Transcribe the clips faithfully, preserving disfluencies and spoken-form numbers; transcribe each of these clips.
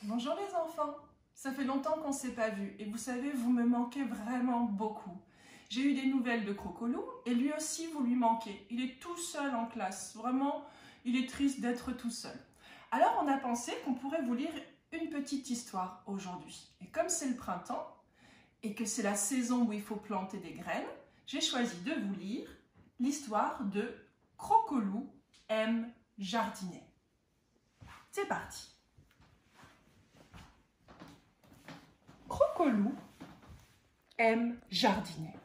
Bonjour les enfants, ça fait longtemps qu'on ne s'est pas vus et vous savez, vous me manquez vraiment beaucoup. J'ai eu des nouvelles de Crocolou et lui aussi vous lui manquez. Il est tout seul en classe, vraiment, il est triste d'être tout seul. Alors on a pensé qu'on pourrait vous lire une petite histoire aujourd'hui. Et comme c'est le printemps et que c'est la saison où il faut planter des graines, j'ai choisi de vous lire l'histoire de Crocolou aime jardiner. C'est parti. Crocolou aime jardiner.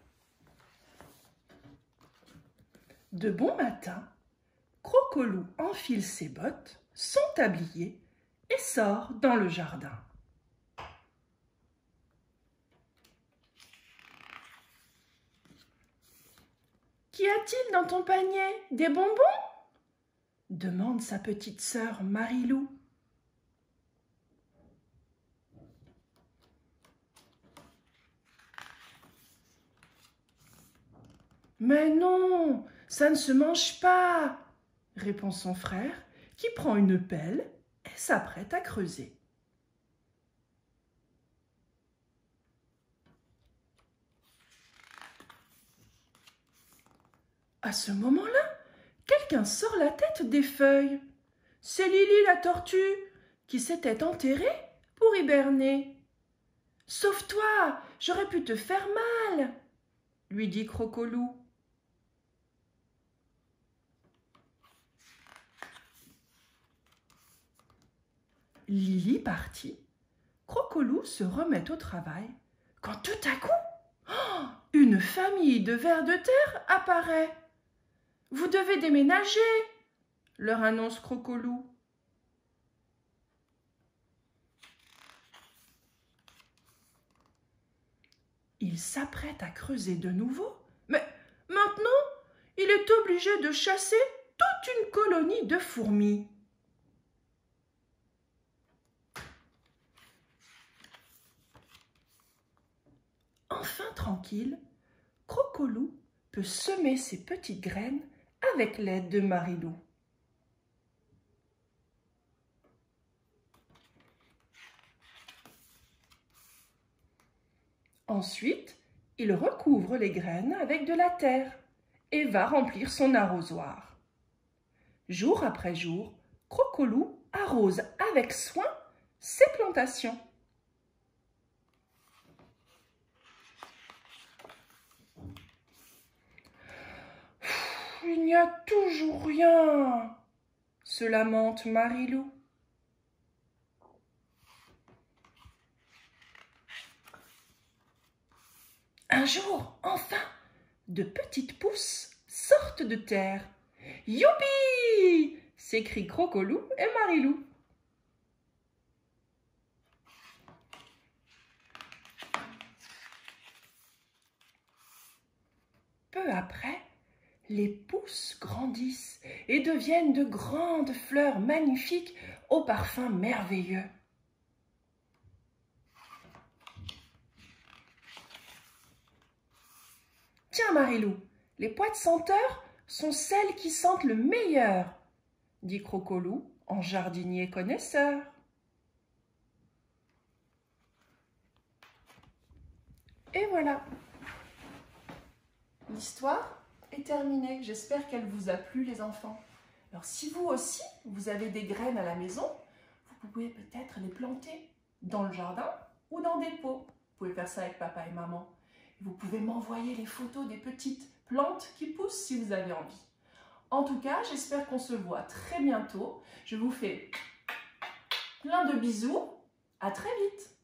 De bon matin, Crocolou enfile ses bottes, son tablier et sort dans le jardin. Qu'y a-t-il dans ton panier? Des bonbons? Demande sa petite sœur Marilou. Mais non, ça ne se mange pas, répond son frère, qui prend une pelle et s'apprête à creuser. À ce moment-là, quelqu'un sort la tête des feuilles. C'est Lily la tortue qui s'était enterrée pour hiberner. « Sauve-toi, j'aurais pu te faire mal !» lui dit Crocolou. Lily partit, Crocolou se remet au travail, quand tout à coup, oh, une famille de vers de terre apparaît. « Vous devez déménager !» leur annonce Crocolou. Il s'apprête à creuser de nouveau, mais maintenant, il est obligé de chasser toute une colonie de fourmis. Enfin tranquille, Crocolou peut semer ses petites graines avec l'aide de Marilou. Ensuite, il recouvre les graines avec de la terre et va remplir son arrosoir. Jour après jour, Crocolou arrose avec soin ses plantations. « Il n'y a toujours rien !» se lamente Marilou. Un jour, enfin, de petites pousses sortent de terre. « Youpi !» s'écrient Crocolou et Marilou. Peu après, les pousses grandissent et deviennent de grandes fleurs magnifiques au parfum merveilleux. Tiens Marilou, les pois de senteur sont celles qui sentent le meilleur, dit Crocolou en jardinier connaisseur. Et voilà, l'histoire est terminée. J'espère qu'elle vous a plu les enfants. Alors si vous aussi, vous avez des graines à la maison, vous pouvez peut-être les planter dans le jardin ou dans des pots. Vous pouvez faire ça avec papa et maman. Vous pouvez m'envoyer les photos des petites plantes qui poussent si vous avez envie. En tout cas, j'espère qu'on se voit très bientôt. Je vous fais plein de bisous. À très vite.